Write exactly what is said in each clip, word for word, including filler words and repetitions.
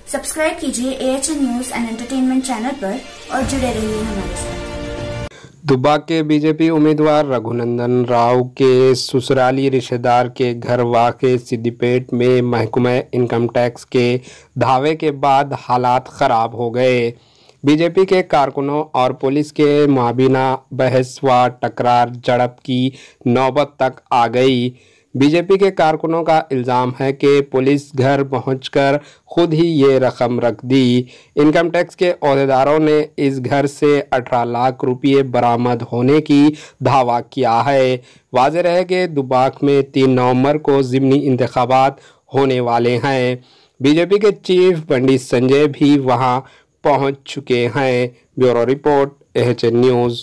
Subscribe कीजिए AHN news and entertainment channel पर और जुड़े रहिए हमारे साथ। दुब्बाक के बीजेपी उम्मीदवार रघुनंदन राव के ससुराली रिश्तेदार के घर वाक़े सिद्दीपेट में महकमा इनकम टैक्स के धावे के बाद हालात खराब हो गए। बीजेपी के कारकुनों और पुलिस के माबीना बहस व टकरार झड़प की नौबत तक आ गई। बीजेपी के कारकुनों का इल्ज़ाम है कि पुलिस घर पहुंचकर खुद ही ये रकम रख दी। इनकम टैक्स के ओहदेदारों ने इस घर से अठारह लाख रुपये बरामद होने की दावा किया है। वाज़ेह रहे कि दुब्बाक में तीन नवंबर को ज़िमनी इंतखाबात होने वाले हैं। बीजेपी के चीफ पंडित संजय भी वहां पहुंच चुके हैं। Bureau report AHN news.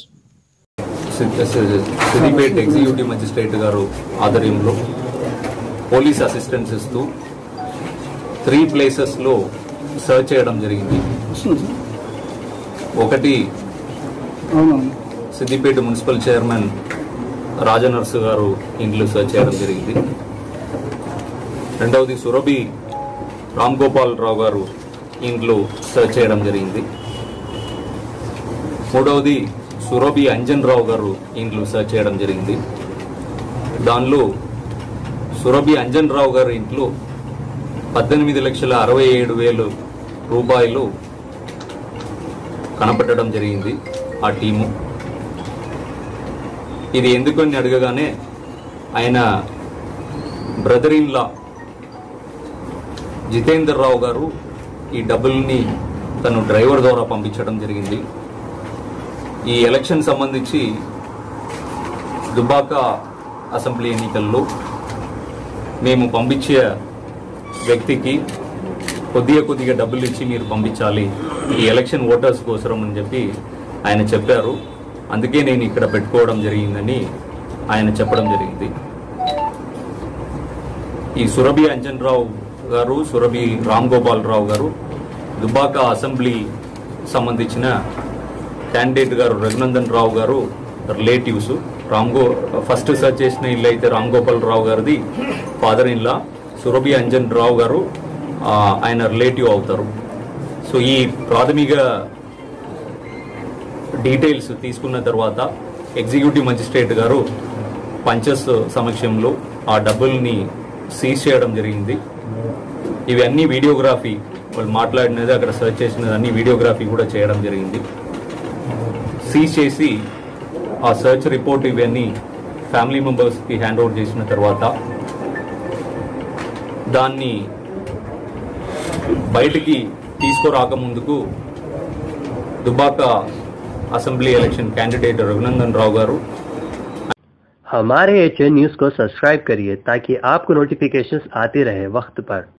Siddipet executive magistrate గారు ఆధ్వర్యంలో పోలీస్ అసిస్టెన్స్ ఇస్తూ త్రీ ప్లేసెస్లో సర్చ్ చేయడం జరిగింది. ఒకటి సిద్దిపేట మున్సిపల్ చైర్మన్ రాజనర్సు గారు ఇంట్లో సర్చ్ చేయడం జరిగింది. రెండవది సురభి రామ్ గోపాల్ రావు గారు ఇంట్లో సర్చ్ చేయడం జరిగింది. మూడవది సురభి అంజన్ రావు గారు ఇంట్లో సర్చ్ చేయడం జరిగింది. దానిలో సురభి అంజన్ రావు గారి ఇంట్లో పద్దెనిమిది లక్షల అరవై ఏడు వేలు రూపాయలు కనపట్టడం జరిగింది. ఆ టీము ఇది ఎందుకని అడగగానే ఆయన brother in law Jitender Rao garu ఈ డబ్బుల్ని తను డ్రైవర్ ద్వారా పంపించడం జరిగింది. ఈ ఎలక్షన్ సంబంధించి దుబ్బాక అసెంబ్లీ ఎన్నికల్లో మేము పంపించే వ్యక్తికి కొద్దిగా కొద్దిగా డబ్బులు ఇచ్చి మీరు పంపించాలి ఈ ఎలక్షన్ ఓటర్స్ కోసరం అని చెప్పి ఆయన చెప్పారు. అందుకే నేను ఇక్కడ పెట్టుకోవడం జరిగిందని ఆయన చెప్పడం జరిగింది. ఈ సురభి అంజన్ రావు గారు, సురభి రామ్ గోపాల్ రావు గారు దుబ్బాక అసెంబ్లీ సంబంధించిన క్యాండిడేట్ గారు రఘునందన్ రావు గారు రిలేటివ్స్. రామ్ గో ఫస్ట్ సర్చ్ చేసిన ఇల్లు అయితే రామ్ గోపాల్ రావు గారిది father in law, Surabhi Anjan Rao garu ఆయన రిలేటివ్ అవుతారు. సో ఈ ప్రాథమిక డీటెయిల్స్ తీసుకున్న తర్వాత ఎగ్జిక్యూటివ్ మెజిస్ట్రేట్ గారు పంచెస్ సమక్షంలో ఆ డబ్బుల్ని సీజ్ చేయడం జరిగింది. ఇవన్నీ వీడియోగ్రఫీ, వాళ్ళు మాట్లాడినది అక్కడ సర్చ్ చేసినది అన్ని వీడియోగ్రఫీ కూడా చేయడం జరిగింది. సీజ్ చేసి ఆ సర్చ్ రిపోర్ట్ ఇవన్నీ ఫ్యామిలీ మెంబర్స్కి హ్యాండ్ ఓవర్ చేసిన తర్వాత దాన్ని బయటికి తీసుకురాకముందుకు Dubbaka assembly election candidate Raghunandan Rao garu हमारे एएचएन न्यूज को सब्सक्राइब करिए ताकि आपको नोटिफिकेशंस आते रहे वक्त पर।